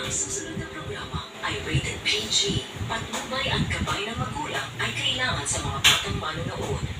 Ang susunod na programa ay rated PG. Patnubay at gabay ng magulang ay kailangan sa mga batang manonood.